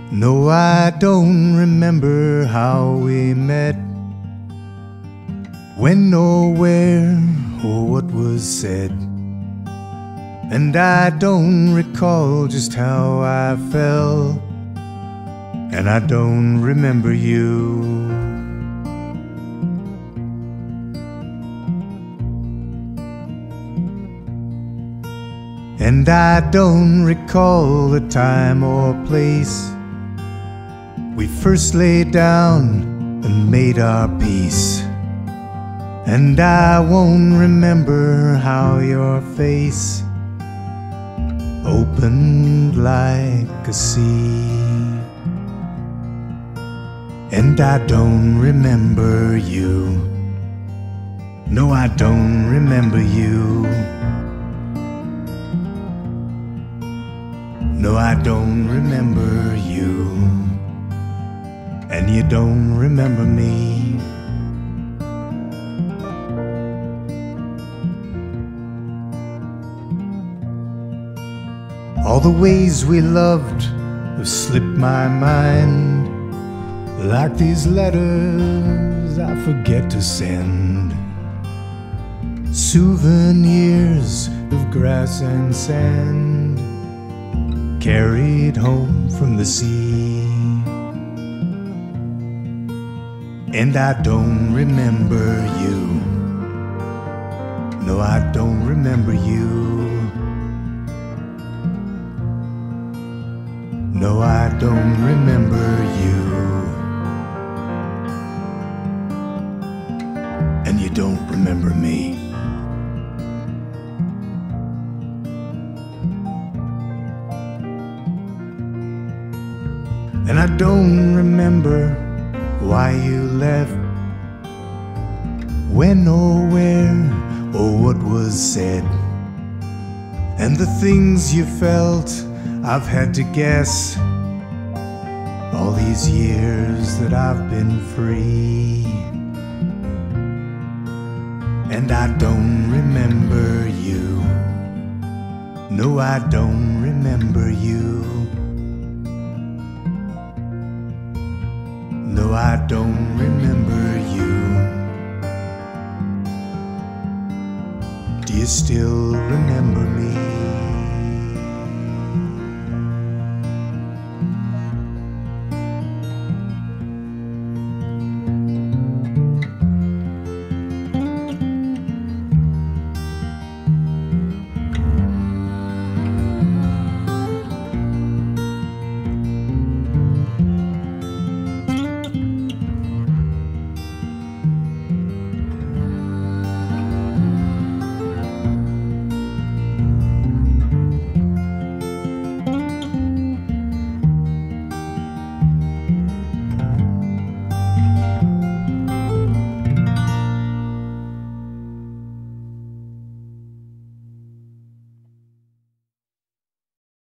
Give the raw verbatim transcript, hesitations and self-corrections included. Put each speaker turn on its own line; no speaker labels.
No, I don't remember how we met, when or where or what was said. And I don't recall just how I felt, and I don't remember you. And I don't recall the time or place we first laid down and made our peace. And I won't remember how your face opened like a sea. And I don't remember you. No, I don't remember you. No, I don't remember you. And you don't remember me. All the ways we loved have slipped my mind, like these letters I forget to send. Souvenirs of grass and sand, carried home from the sea. And I don't remember you. No, I don't remember you. No, I don't remember you. And you don't remember me. And I don't remember why you left, when or where or what was said. And the things you felt I've had to guess, all these years that I've been free. And I don't remember you. No, I don't remember you. No, I don't remember you. Do you still remember me?